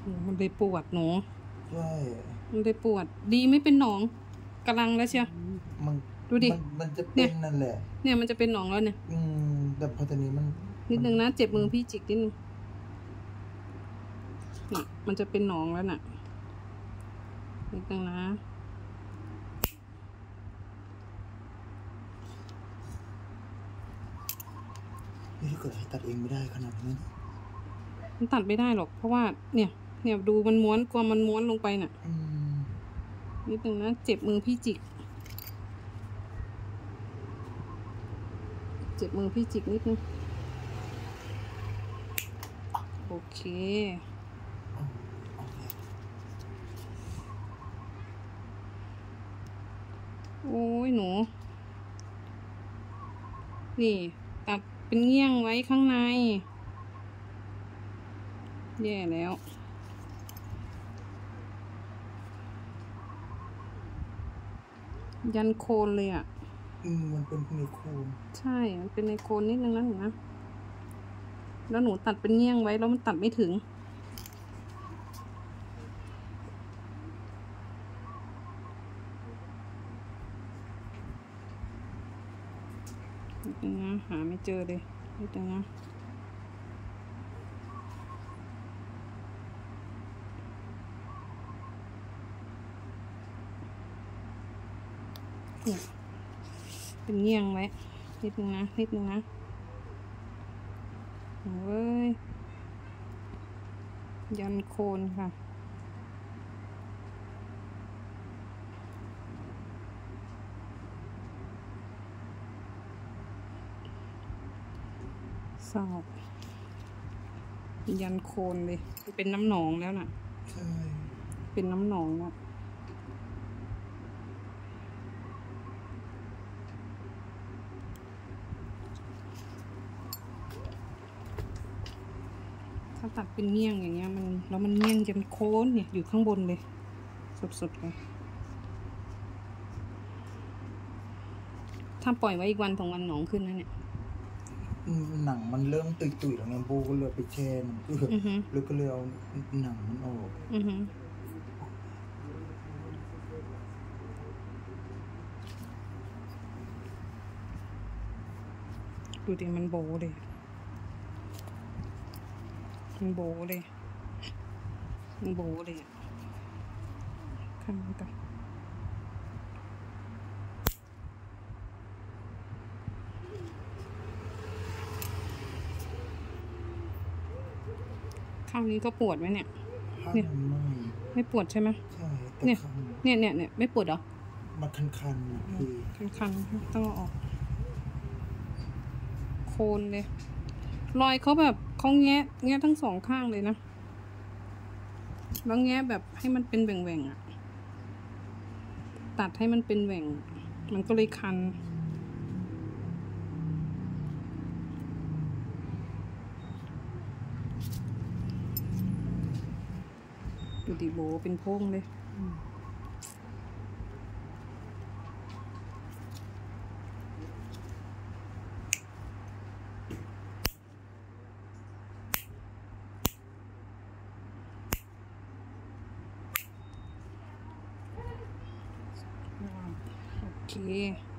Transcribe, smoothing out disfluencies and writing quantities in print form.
มันเลยปวดหนูใช่มันเลยปวดดีไม่เป็นหนองกำลังแล้วเชียวมันดูดิมันจะเป็นนั่นแหละเนี่ยมันจะเป็นหนองแล้วเนี่ยแต่พอตอนนี้มันนิดนึงนะเจ็บมือพี่จิกนิดนึงนี่มันจะเป็นหนองแล้วน่ะนิดนึงนะนี่ถ้าเกิดให้ตัดเองไม่ได้ขนาดนั้นมันตัดไม่ได้หรอกเพราะว่าเนี่ยดูมันม้วนกลัวมันม้วนลงไปน่ะนิดนึงนะเจ็บมือพี่จิกเจ็บมือพี่จิกนิดนึงโอเคโอ้ยหนูนี่ตัดเป็นเงี้ยงไว้ข้างในแย่แล้วยันโคนเลยอ่ะมันเป็นในโคนใช่มันเป็นในโคนนิดนึงนะหนูนะแล้วหนูตัดเป็นเงี้ยงไว้แล้วมันตัดไม่ถึงนิดนึงนะหาไม่เจอเลยนิดนึงนะเนี่ยเป็นเงี้ยงไว้นิดนึงนะนิดนึงนะเว้ยยันโคนค่ะสอบยันโคนเลยเป็นน้ำหนองแล้วน่ะใช่เป็นน้ำหนองแล้วถ้าตัดเป็นเงี้ยงอย่างเงี้ยแล้วมันเงี้ยงจนโค้นเนี่ยอยู่ข้างบนเลยสุดๆเลยถ้าปล่อยไว้อีกวัน2 วันหนองขึ้นนะเนี่ยหนังมันเริ่มตุยๆแล้วไงโบก็เลยไปแช่มันแล้วก็เลยเอาหนังมันออกดูดิมันโบเลยมันโบเลยมันโบเลยข้างกันข้างนี้ก็ปวดไหมเนี่ยเนี่ยไม่ปวดใช่ไหมใช่เนี่ยไม่ปวดเหรอมันคันๆคือคันต้องออกโคนเลยรอยเขาแบบเขาแงะทั้ง2 ข้างเลยนะแล้วแงะแบบให้มันเป็นแหว่งๆอ่ะตัดให้มันเป็นแหว่งมันก็เลยคันดูดิโบเป็นโพงเลยโอเค